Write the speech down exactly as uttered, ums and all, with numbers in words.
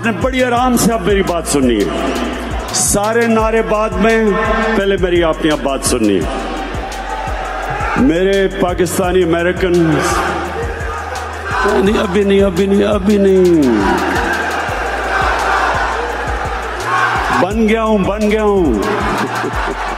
आपने बड़ी आराम से अब मेरी बात सुननी है, सारे नारे बाद में, पहले मेरी आपने अब बात सुननी है। मेरे पाकिस्तानी अमेरिकन, नहीं अभी नहीं अभी नहीं अभी नहीं बन गया हूं बन गया हूं